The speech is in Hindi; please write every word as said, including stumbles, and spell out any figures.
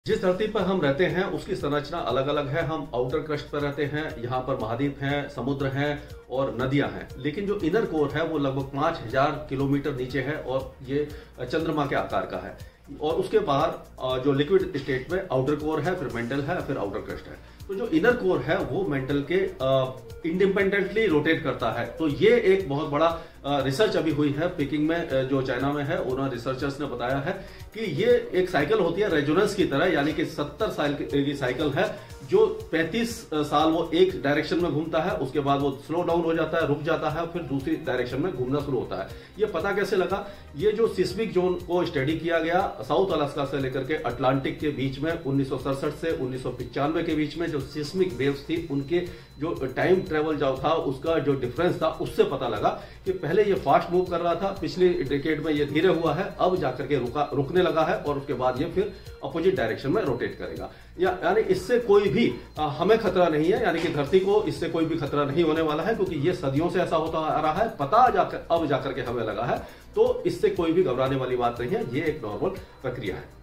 जिस धरती पर हम रहते हैं उसकी संरचना अलग अलग है। हम आउटर क्रस्ट पर रहते हैं, यहाँ पर महाद्वीप हैं, समुद्र हैं और नदियां हैं। लेकिन जो इनर कोर है वो लगभग पाँच हजार किलोमीटर नीचे है और ये चंद्रमा के आकार का है। और उसके बाहर जो लिक्विड स्टेट में आउटर कोर है, फिर मेंटल है, फिर आउटर क्रस्ट है। तो जो इनर कोर है वो मेंटल के इंडिपेंडेंटली रोटेट करता है। तो ये एक बहुत बड़ा रिसर्च अभी हुई है पेकिंग में, जो चाइना में है। उन्होंने रिसर्चर्स ने बताया है कि ये एक साइकिल होती है रेजोनेंस की तरह, यानी कि सत्तर साल की साइकिल है जो पैंतीस साल वो एक डायरेक्शन में घूमता है, उसके बाद वो स्लो डाउन हो जाता है, रुक जाता है, फिर दूसरी डायरेक्शन में घूमना शुरू होता है। ये पता कैसे लगा? ये जो सिस्मिक जोन को स्टडी किया गया साउथ अलास्का से लेकर के अटलांटिक के बीच में उन्नीस सौ सड़सठ से उन्नीस सौ पिचानवे के बीच में जो सिस्मिक वेव्स थी, उनके जो टाइम ट्रेवल जो था उसका जो डिफरेंस था, उससे पता लगा कि पहले ये फास्ट मूव कर रहा था, पिछले डिकेड में ये धीरे हुआ है, अब जाकर के रुका रुकने लगा है और उसके बाद ये फिर अपोजिट डायरेक्शन में रोटेट करेगा। या यानी इससे कोई भी आ, हमें खतरा नहीं है, यानी कि धरती को इससे कोई भी खतरा नहीं होने वाला है, क्योंकि ये सदियों से ऐसा होता आ रहा है। पता जाकर अब जाकर के हमें लगा है, तो इससे कोई भी घबराने वाली बात नहीं है। ये एक नॉर्मल प्रक्रिया है।